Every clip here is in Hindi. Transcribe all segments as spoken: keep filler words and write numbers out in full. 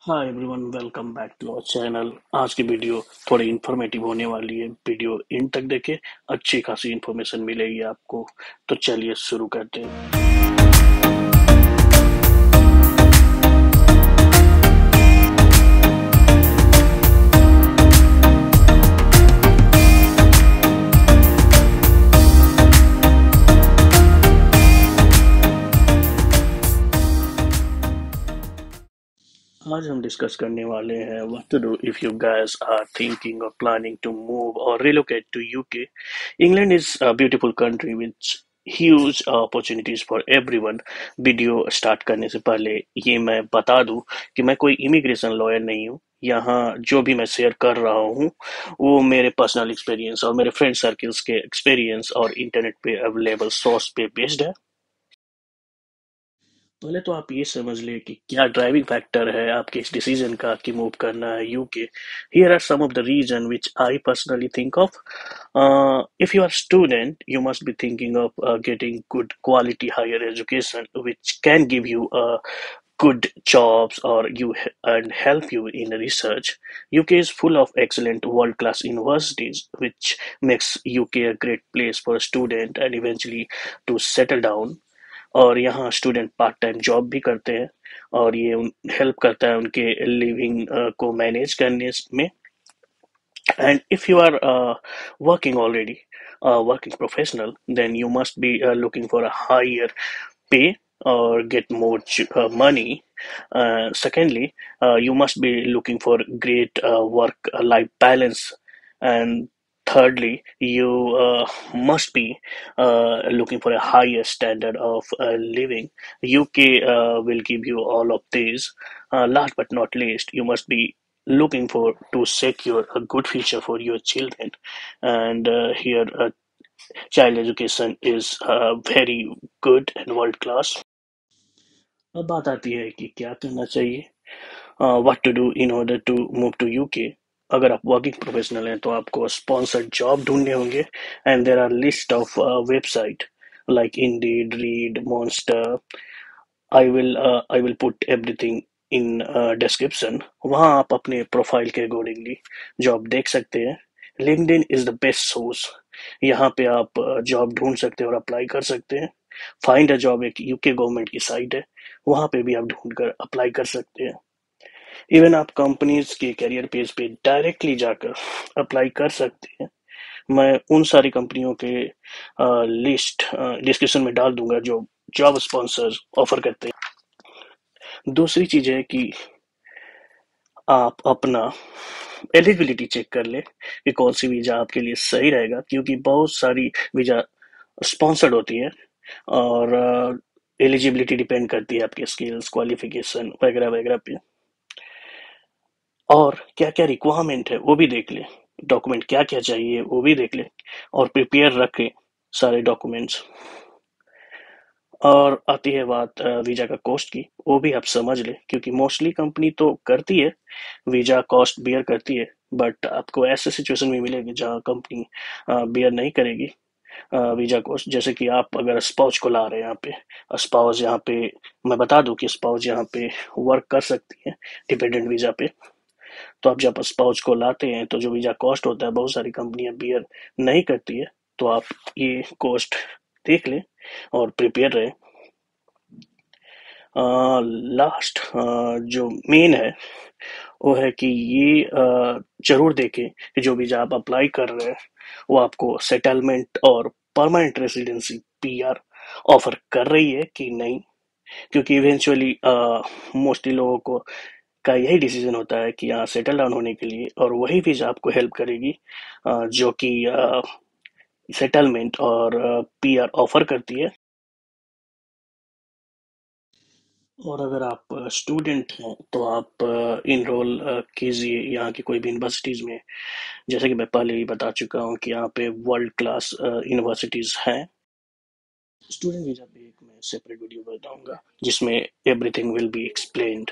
Hi everyone, welcome back to our channel. आज की वीडियो थोड़ी इन्फॉर्मेटिव होने वाली है। वीडियो इन तक देखे, अच्छी खासी इन्फॉर्मेशन मिलेगी आपको। तो चलिए शुरू करते हैं। आज हम डिस्कस करने वाले हैं what to do if you guys are thinking और प्लानिंग टू मूव और relocate to UK. England is a beautiful country which huge opportunities for everyone. Video start करने से पहले ये मैं बता दूं कि मैं कोई इमिग्रेशन लॉयर नहीं हूँ। यहाँ जो भी मैं शेयर कर रहा हूँ वो मेरे पर्सनल एक्सपीरियंस और मेरे फ्रेंड सर्कल्स के एक्सपीरियंस और इंटरनेट पे अवेलेबल सोर्स पे बेस्ड है। पहले तो आप ये समझ लें कि क्या ड्राइविंग फैक्टर है आपके इस डिसीजन का कि मूव करना है UK. Here are some of the reason which I personally think of. Uh, if you are student, you must be thinking of uh, getting good quality higher education, which can give you uh, good jobs or you and help you in research. U K is full of excellent world-class universities, which makes U K a great place for a student and eventually to settle down. और यहाँ स्टूडेंट पार्ट टाइम जॉब भी करते हैं और ये हेल्प करता है उनके लिविंग को मैनेज करने में। And if you are working already working professional, then you must be looking for a higher pay or get more uh, money. Uh, secondly, uh, you must be looking for great uh, work life balance. And thirdly, you uh, must be uh, looking for a higher standard of uh, living. U K uh, will give you all of these. Uh, last but not least, you must be looking for to secure a good future for your children. And uh, here, uh, child education is uh, very good and world class. अब बात आती है कि क्या करना चाहिए, what to do in order to move to UK. अगर आप वर्किंग प्रोफेशनल हैं तो आपको स्पॉन्सर्ड जॉब ढूंढने होंगे। And there are list of website like Indeed, Reed, Monster. I will I will put everything in description. वहाँ आप अपने प्रोफाइल के अकॉर्डिंगली जॉब देख सकते हैं। LinkedIn is the best source. यहाँ पे आप जॉब ढूंढ सकते हैं और अप्लाई कर सकते हैं। फाइंड अ जॉब एक यूके गवर्नमेंट की साइट है, वहाँ पे भी आप ढूंढ कर अप्लाई कर सकते हैं। इवन आप कंपनीज के करियर पेज पे डायरेक्टली जाकर अप्लाई कर सकते हैं। मैं उन सारी कंपनियों के लिस्ट डिस्क्रिप्शन में डाल दूंगा जो जॉब स्पॉन्सर ऑफर करते हैं। दूसरी चीज है कि आप अपना एलिजिबिलिटी चेक कर ले कि कौन सी वीजा आपके लिए सही रहेगा, क्योंकि बहुत सारी वीजा स्पॉन्सर्ड होती है और एलिजिबिलिटी डिपेंड करती है आपके स्किल्स, क्वालिफिकेशन वगैरह वगैरह पे। और क्या क्या रिक्वायरमेंट है वो भी देख ले, डॉक्यूमेंट क्या क्या चाहिए वो भी देख ले और प्रिपेयर रखें सारे डॉक्यूमेंट्स। और आती है बात वीजा का कॉस्ट की, वो भी आप समझ ले, क्योंकि मोस्टली कंपनी तो करती है, वीजा कॉस्ट बियर करती है। बट आपको ऐसे सिचुएशन में मिलेगी जहाँ कंपनी बियर नहीं करेगी वीजा कॉस्ट। जैसे कि आप अगर स्पाउस को ला रहे हैं यहाँ पे, स्पाउस यहाँ पे, मैं बता दूं कि स्पाउस यहाँ पे वर्क कर सकती है डिपेंडेंट वीजा पे। तो आप जब स्पाउस को लाते हैं तो जो वीजा कॉस्ट होता है बहुत सारी कंपनियां बियर नहीं करती है। तो आप ये कॉस्ट देख लें और प्रिपेयर रहे। लास्ट जो मेन है वो है कि ये अ, जरूर देखें कि जो वीजा आप अप्लाई कर रहे हैं वो आपको सेटलमेंट और परमानेंट रेसिडेंसी पीआर ऑफर कर रही है कि नहीं। क्योंकि इवेंचुअली मोस्टली लोगों को का यही डिसीजन होता है कि यहाँ सेटल डाउन होने के लिए, और वही वीजा आपको हेल्प करेगी अ, जो कि सेटलमेंट और पीआर ऑफर करती है। और अगर आप स्टूडेंट हैं तो आप इनरोल कीजिए यहाँ की कोई भी यूनिवर्सिटीज़ में। जैसे कि मैं पहले ही बता चुका हूँ कि यहाँ पे वर्ल्ड क्लास यूनिवर्सिटीज़ हैं। स्टूडेंट वीज़ा पे एक मैं सेपरेट वीडियो बताऊंगा जिसमें everything will be explained.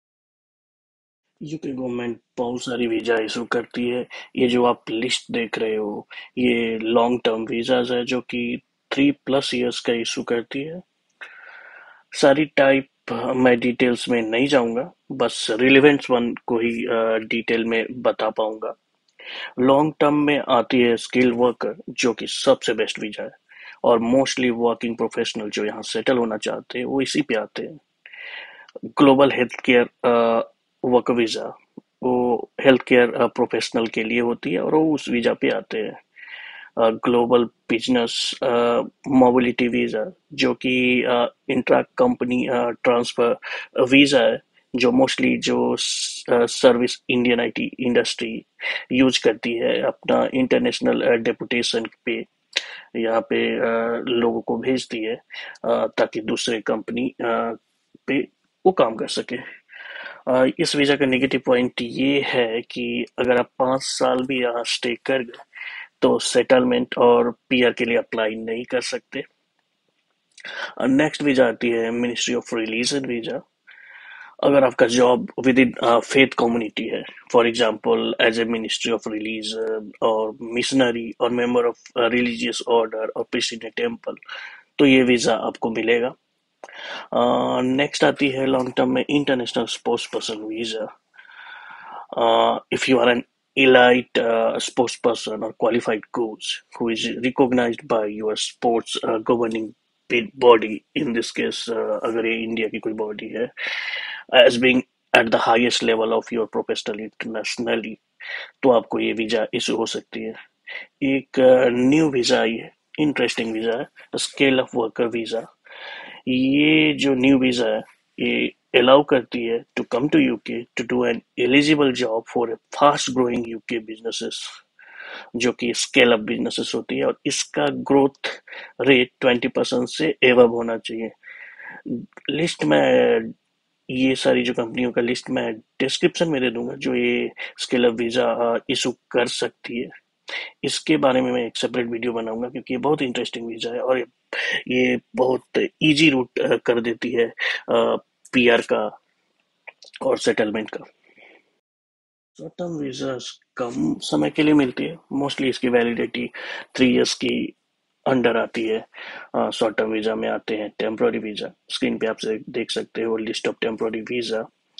UK government बहुत सारी वीज़ा इशू करती है। ये जो आप लिस्ट देख रहे हो ये लॉन्ग टर्म वीज़ाज है जो कि थ्री प्लस इयर्स का इशू करती है। सारी टाइप मैं डिटेल्स में नहीं जाऊंगा, बस रिलेवेंट वन को ही डिटेल में बता पाऊंगा। लॉन्ग टर्म में आती है स्किल वर्कर, जो कि सबसे बेस्ट वीजा है, और मोस्टली वर्किंग प्रोफेशनल जो यहाँ सेटल होना चाहते हैं वो इसी पे आते हैं। Global health care work visa, वो हेल्थ केयर प्रोफेशनल के लिए होती है और वो उस वीजा पे आते हैं। ग्लोबल बिजनेस मोबिलिटी वीजा, जो कि इंट्रा कंपनी ट्रांसफर वीजा है, जो मोस्टली जो service Indian IT industry use करती है अपना इंटरनेशनल डेपुटेशन पे, यहाँ पे अ, लोगों को भेजती है अ, ताकि दूसरे कंपनी पे वो काम कर सके। अ, इस वीजा का नेगेटिव पॉइंट ये है कि अगर आप पाँच साल भी यहाँ स्टे कर गए तो सेटलमेंट और पीआर के लिए अप्लाई नहीं कर सकते। नेक्स्ट वीजा आती है मिनिस्ट्री ऑफ रिलीजन वीजा। अगर आपका job within faith community है, for example as a ministry of religion और मिशनरी और मेंबर ऑफ रिलीजियस ऑर्डर और प्रीस्ट इन टेम्पल, तो ये वीजा आपको मिलेगा। नेक्स्ट आती है लॉन्ग टर्म में international sports person visa. Uh, if you are an elite uh, sports person or qualified coach who is recognized by your sports uh, governing body, in this case, uh, अगर ये इंडिया की कोई बॉडी है, as being at the highest level of your professional internationally, तो आपको ये वीजा इशू हो सकती है। एक न्यू वीजा आई है, इंटरेस्टिंग वीजा है, स्केल ऑफ वर्कर वीजा। ये जो न्यू वीजा है, ये अलाउ करती है to come to UK to do an eligible job for a fast growing UK businesses, जो कि स्केल अप बिजनेसेस होती है, और इसका ग्रोथ रेट ट्वेंटी परसेंट से एवब होना चाहिए। लिस्ट में ये सारी जो कंपनियों का लिस्ट मैं डिस्क्रिप्शन में दे दूंगा, जो ये स्केल अप वीजा इशू कर सकती है। इसके बारे में मैं एक सेपरेट वीडियो बनाऊंगा, क्योंकि ये बहुत इंटरेस्टिंग वीजा है और ये ये बहुत इजी रूट कर देती है पीआर का और सेटलमेंट का। शॉर्ट टर्म वीजा कम समय के लिए मिलती है, मोस्टली इसकी वैलिडिटी थ्री इयर्स की अंडर आती है। शॉर्ट टर्म वीजा में आते हैं टेम्पोररी वीजा। स्क्रीन पे आप से देख सकते हो लिस्ट ऑफ टेम्पोररी वीजा,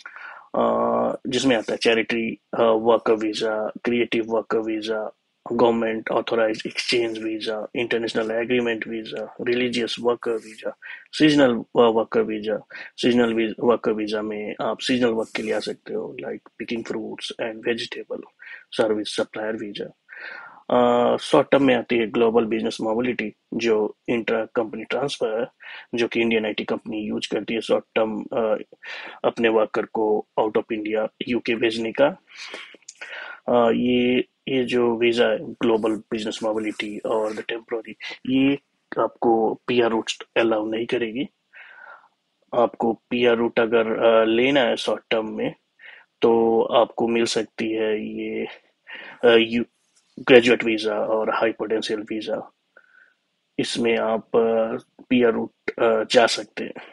जिसमें आता है charity worker visa, creative worker visa, government authorised exchange visa, international agreement visa, religious worker visa, seasonal worker visa. Seasonal worker visa में आप सीजनल वर्क के लिए आ सकते हो, like picking fruits and vegetable. Service supplier visa. Short term में आती है ग्लोबल बिजनेस मोबिलिटी, जो इंटर कंपनी ट्रांसफर है, जो कि इंडियन आईटी कंपनी यूज करती है शॉर्ट टर्म अपने वर्कर को आउट ऑफ इंडिया यूके भेजने का। अ, ये ये जो वीजा है ग्लोबल बिजनेस मोबिलिटी और द टेम्पोररी, ये आपको पीआर रूट अलाउ नहीं करेगी। आपको पीआर रूट अगर अ, लेना है शॉर्ट टर्म में, तो आपको मिल सकती है ये यू ग्रेजुएट वीजा और हाई पोटेंशियल वीजा। इसमें आप पीआर रूट जा सकते हैं।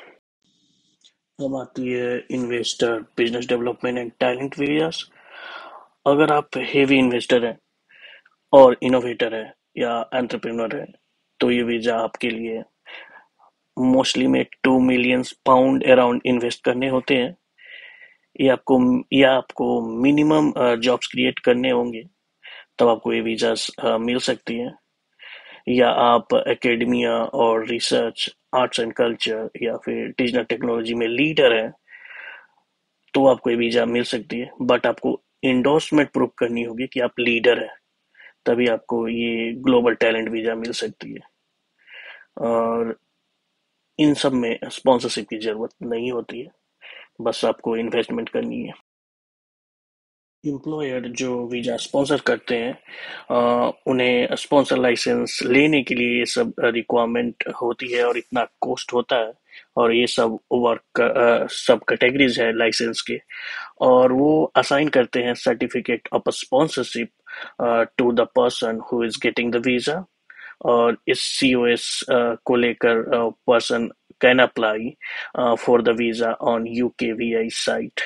अब आती है investor business development and talent visas. अगर आप हेवी इन्वेस्टर हैं और इनोवेटर है या एंटरप्रेन्योर है, तो ये वीजा आपके लिए। मोस्टली में two million pound around invest करने होते हैं। ये आपको या आपको मिनिमम जॉब्स क्रिएट करने होंगे, तब आपको ये वीजा मिल सकती है। या आप एकेडमिया और रिसर्च, आर्ट्स एंड कल्चर या फिर डिजिटल टेक्नोलॉजी में लीडर है, तो आपको ये वीजा मिल सकती है। बट आपको इंडोर्समेंट प्रूव करनी होगी कि आप लीडर है, तभी आपको ये ग्लोबल टैलेंट वीजा मिल सकती है। और इन सब में स्पॉन्सरशिप की जरूरत नहीं होती है, बस आपको इन्वेस्टमेंट करनी है। एम्प्लॉयर जो वीजा स्पॉन्सर करते हैं, अ, उन्हें स्पॉन्सर लाइसेंस लेने के लिए ये सब रिक्वायरमेंट होती है और इतना कॉस्ट होता है। और ये सब वर्क सब कैटेगरीज है लाइसेंस के, और वो असाइन करते हैं certificate of sponsorship to the person who is getting the visa. और इस सीओएस को लेकर person can apply for the visa on UK VI site.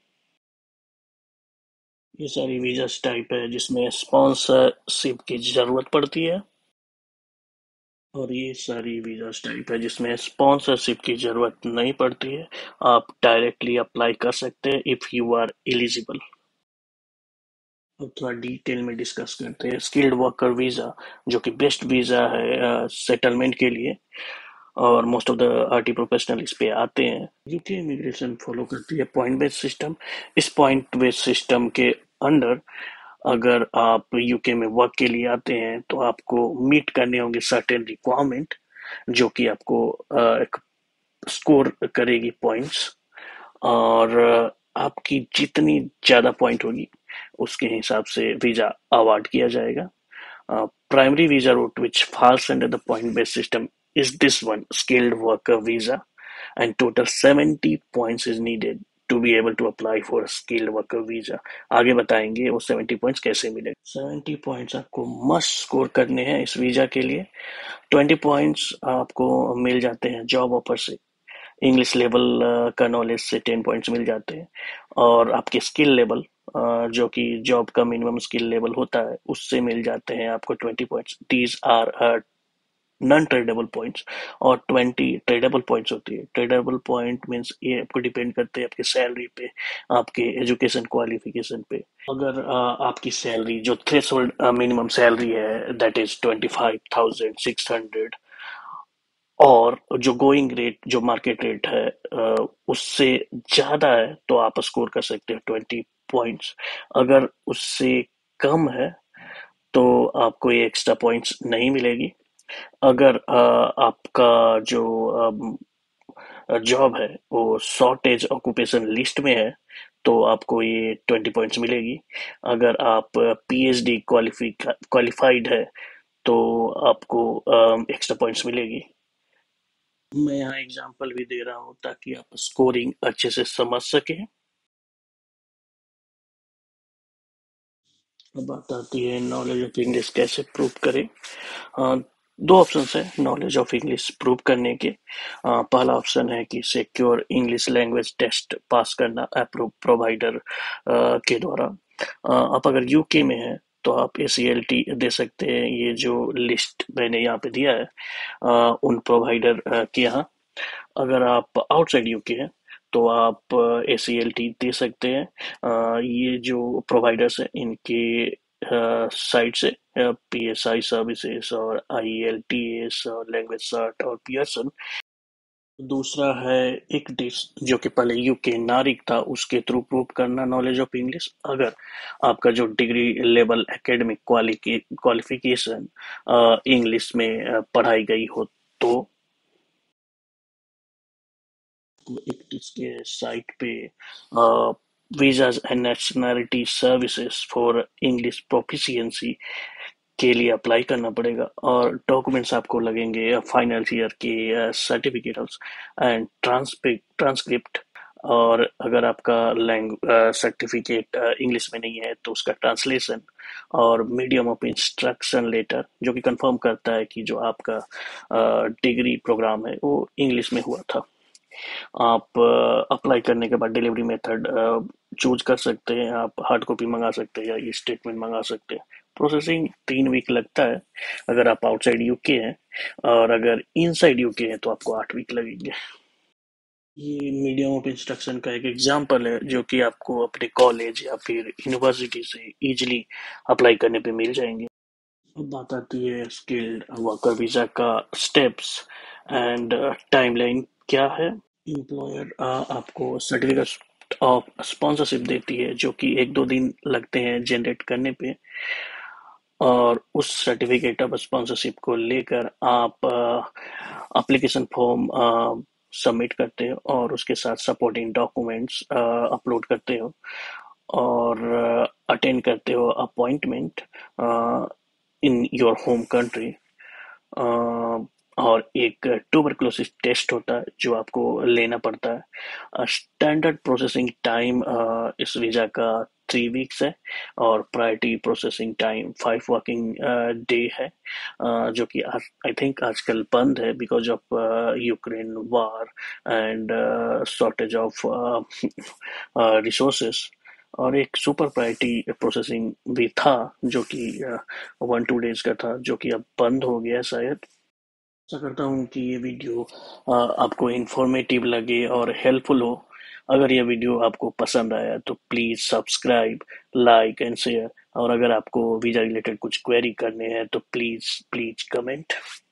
ये सारी वीज़ास टाइप है जिसमें स्पॉन्सरशिप की ज़रूरत पड़ती है। और ये सारी वीजा टाइप है जिसमें स्पॉन्सरशिप की जरूरत नहीं पड़ती है। आप डायरेक्टली अप्लाई कर सकते हैं इफ यू आर एलिजिबल। अब थोड़ा डिटेल में डिस्कस करते हैं स्किल्ड वर्कर वीजा, जो कि बेस्ट वीजा है सेटलमेंट के लिए, और most of the RT professional इस पे आते हैं। यूके इमिग्रेशन फॉलो करती है पॉइंट बेस्ड सिस्टम। इस पॉइंट बेस्ड सिस्टम के अंडर अगर आप यूके में वर्क के लिए आते हैं तो आपको मीट करने होंगे सर्टेन रिक्वायरमेंट, जो कि आपको अ, एक स्कोर करेगी पॉइंट्स। और अ, आपकी जितनी ज्यादा पॉइंट होगी उसके हिसाब से वीजा अवार्ड किया जाएगा। Primary visa route which falls under the point based system is this one, skilled worker visa, and total seventy points is needed to be able to apply for a skilled worker visa। आगे बताएंगे वो सेवेंटी पॉइंट्स कैसे मिले। सेवेंटी पॉइंट्स आपको मस्ट स्कोर करने हैं इस वीजा के लिए। ट्वेंटी पॉइंट्स आपको मिल जाते हैं जॉब ऑफर से। इंग्लिश लेवल का नॉलेज से टेन पॉइंट्स मिल जाते हैं। और आपके स्किल लेवल, जो कि जॉब का मिनिमम स्किल लेवल होता है, उससे मिल जाते हैं आपको twenty points. These are non tradeable points. और ट्वेंटी ट्रेडेबल पॉइंट्स होती है। ट्रेडेबल पॉइंट मीन्स ये आपको डिपेंड करते हैं आपकी सैलरी पे, आपके एजुकेशन क्वालिफिकेशन पे। अगर अ, आपकी सैलरी जो थ्रेशोल्ड मिनिमम सैलरी है that is twenty five thousand six hundred, और जो गोइंग रेट जो मार्केट रेट है अ, उससे ज्यादा है तो आप स्कोर कर सकते हो ट्वेंटी पॉइंट्स। अगर उससे कम है तो आपको ये एक्स्ट्रा पॉइंट्स नहीं मिलेगी। अगर अ, आपका जो जॉब है वो शॉर्टेज ऑक्यूपेशन लिस्ट में है तो आपको ये ट्वेंटी पॉइंट्स मिलेगी। अगर आप पीएचडी क्वालिफाइड है तो आपको एक्स्ट्रा पॉइंट्स मिलेगी। मैं यहाँ एग्जांपल भी दे रहा हूँ ताकि आप स्कोरिंग अच्छे से समझ सके। अब बात आती है नॉलेज ऑफ इंग्लिश कैसे प्रूव करें। अ, दो ऑप्शन है नॉलेज ऑफ इंग्लिश प्रूव करने के। अ, पहला ऑप्शन है कि secure English language test pass करना अप्रूव प्रोवाइडर के द्वारा। अ, आप अगर यूके में हैं तो आप ए सी एल टी दे सकते हैं। ये जो लिस्ट मैंने यहाँ पे दिया है अ, उन प्रोवाइडर के यहाँ। अगर आप आउटसाइड यूके हैं तो आप ए सी एल टी दे सकते हैं। अ, ये जो प्रोवाइडर्स हैं इनके साइट से पी एस आई सर्विसेज और आई एल टी एस और लैंग्वेज सर्ट और पियर्सन। दूसरा है एक डिश जो कि पहले यूके नारिक था, उसके थ्रू प्रूव करना नॉलेज ऑफ इंग्लिश। अगर आपका जो degree level academic qualification English में अ, पढ़ाई गई हो तो एक इसके साइट पे visas and nationality services for English proficiency के लिए अप्लाई करना पड़ेगा। और डॉक्यूमेंट्स आपको लगेंगे फाइनल ईयर के सर्टिफिकेट्स एंड ट्रांसक्रिप्ट। और अगर आपका लैंग सर्टिफिकेट इंग्लिश में नहीं है तो उसका ट्रांसलेशन, और मीडियम ऑफ इंस्ट्रक्शन लेटर जो कि कंफर्म करता है कि जो आपका डिग्री प्रोग्राम है वो इंग्लिश में हुआ था। आप अप्लाई करने के बाद डिलीवरी मेथड चूज कर सकते हैं। आप हार्ड कॉपी मंगा सकते हैं या ई स्टेटमेंट मंगा सकते हैं। प्रोसेसिंग तीन वीक लगता है अगर आप आउटसाइड यूके हैं, और अगर इनसाइड यूके हैं तो आपको आठ वीक लगेंगे। ये मीडियम ऑफ इंस्ट्रक्शन का एक एग्जांपल है जो कि आपको अपने कॉलेज या फिर यूनिवर्सिटी से इजीली अप्लाई करने पे मिल जाएंगे। अब बात आती है स्किल्ड वर्कर वीजा का स्टेप्स एंड टाइमलाइन क्या है। एम्प्लॉयर आपको सर्टिफिकेट ऑफ स्पॉन्सरशिप देती है जो कि एक दो दिन लगते हैं जनरेट करने पे। और उस सर्टिफिकेट ऑफ स्पॉन्सरशिप को लेकर आप एप्लीकेशन फॉर्म सबमिट करते हो और उसके साथ सपोर्टिंग डॉक्यूमेंट्स अपलोड करते हो, और अटेंड करते हो appointment in your home country. Uh, और एक ट्यूबरकुलोसिस टेस्ट होता है जो आपको लेना पड़ता है। स्टैंडर्ड प्रोसेसिंग टाइम इस वीजा का थ्री वीक्स है, और priority processing time five working day है। अ, जो कि आई थिंक आजकल बंद है because of Ukraine war and shortage of resources. और एक सुपर प्रायोरिटी प्रोसेसिंग भी था जो कि वन टू डेज का था, जो कि अब बंद हो गया शायद। आशा करता हूँ कि ये वीडियो अ, आपको इन्फॉर्मेटिव लगे और हेल्पफुल हो। अगर ये वीडियो आपको पसंद आया तो please subscribe, like and share. और अगर आपको वीज़ा रिलेटेड कुछ क्वेरी करने हैं तो प्लीज़ प्लीज़ कमेंट।